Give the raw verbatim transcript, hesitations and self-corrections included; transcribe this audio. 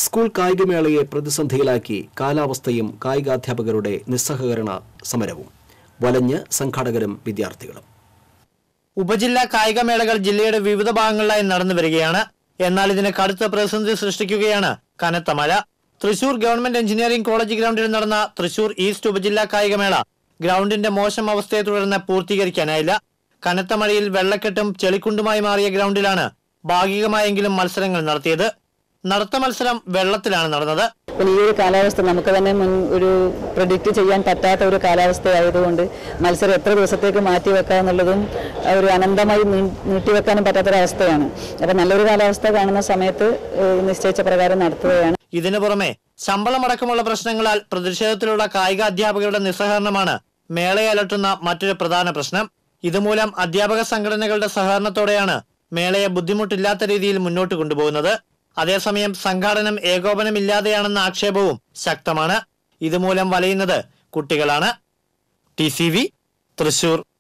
School കായികമേളയെ പ്രതിസന്ധിയിലാക്കി കാലാവസ്ഥയും കായികാധ്യാപകരുടെ നിസ്സഹകരണ സമരവും. വലഞ്ഞ് സംഘാടകരും വിദ്യാർത്ഥികളും. ഉപജില്ലാ കായികമേളകൾ ജില്ലയുടെ വിവിധ ഭാഗങ്ങളിലായി നടന്നു വരികയാണ്. എന്നാൽ ഇതിന് കടുത്ത പ്രതിസന്ധി സൃഷ്ടിക്കുകയാണ് കനത്ത മഴ. തൃശൂർ ഗവൺമെന്റ് എഞ്ചിനീയറിംഗ് കോളേജ് ഗ്രൗണ്ടിൽ നടന്ന തൃശൂർ ഈസ്റ്റ് ഉപജില്ലാ കായികമേള ഗ്രൗണ്ടിന്റെ മോശം അവസ്ഥയെ തുടർന്ന് പൂർത്തീകരിക്കാനായില്ല. കനത്ത മഴയിൽ വെള്ളക്കെട്ടും ചെളിക്കുണ്ടുമായി മാറിയ ഗ്രൗണ്ടിലാണ് ഭാഗികമായെങ്കിലും മത്സരങ്ങൾ നടത്തിയത്. നടത്ത മത്സരം വെള്ളത്തിലാണ് നടന്നത്. ഈ ഒരു കാലാവസ്ഥ നമുക്ക് തന്നെ മുൻ ഒരു പ്രഡിക്റ്റ് ചെയ്യാൻ പറ്റാത്ത ഒരു കാലാവസ്ഥയായതുകൊണ്ട് മത്സരം എത്ര ദിവസത്തേക്ക് മാറ്റിവെക്കുക എന്നുള്ളതും ഒരു അനന്തമായി നീട്ടിവെക്കാനും പറ്റാത്തൊരവസ്ഥയാണ്. അപ്പം നല്ലൊരു കാലാവസ്ഥ കാണുന്ന സമയത്ത് നിശ്ചയിച്ച പ്രകാരം നടത്തുകയാണ്. ഇതിനു പുറമെ ശമ്പളമടക്കമുള്ള പ്രശ്നങ്ങളാൽ പ്രതിഷേധത്തിലുള്ള കായിക അധ്യാപകരുടെ നിസ്സഹകരണമാണ് മേളയെ അലട്ടുന്ന മറ്റൊരു പ്രധാന പ്രശ്നം. ഇതുമൂലം അധ്യാപക സംഘടനകളുടെ സഹകരണത്തോടെയാണ് മേളയെ ബുദ്ധിമുട്ടില്ലാത്ത രീതിയിൽ മുന്നോട്ട് കൊണ്ടുപോകുന്നത്. അതേസമയം സംഘാടനം ഏകോപനമില്ലാതെയാണെന്ന ആക്ഷേപവും ശക്തമാണ്. ഇതുമൂലം വലയുന്നത് കുട്ടികളാണ്. T C V Thrissur.